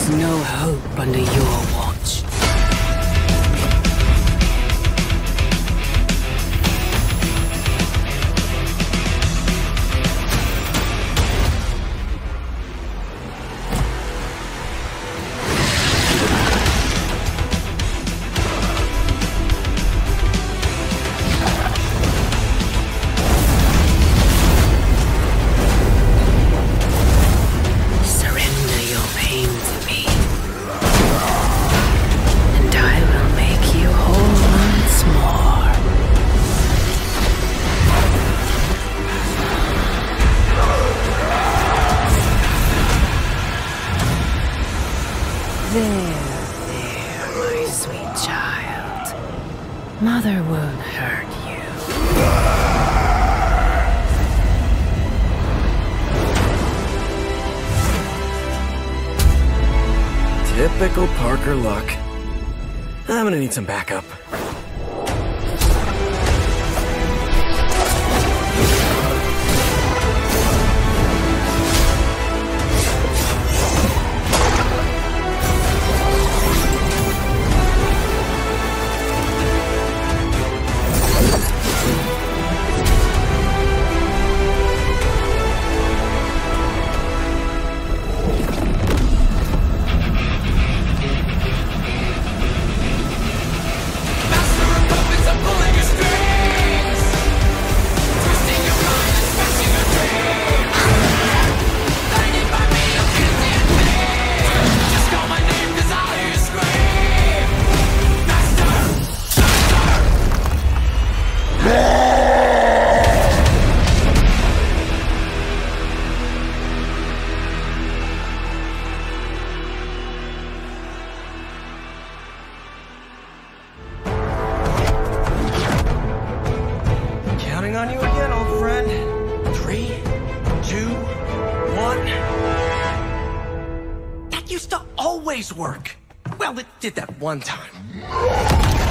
There's no hope under your watch. There, my sweet child. Mother won't hurt you. Typical Parker luck. I'm gonna need some backup. Counting on you again, old friend. 3, 2, 1. That used to always work. Well, it did that one time.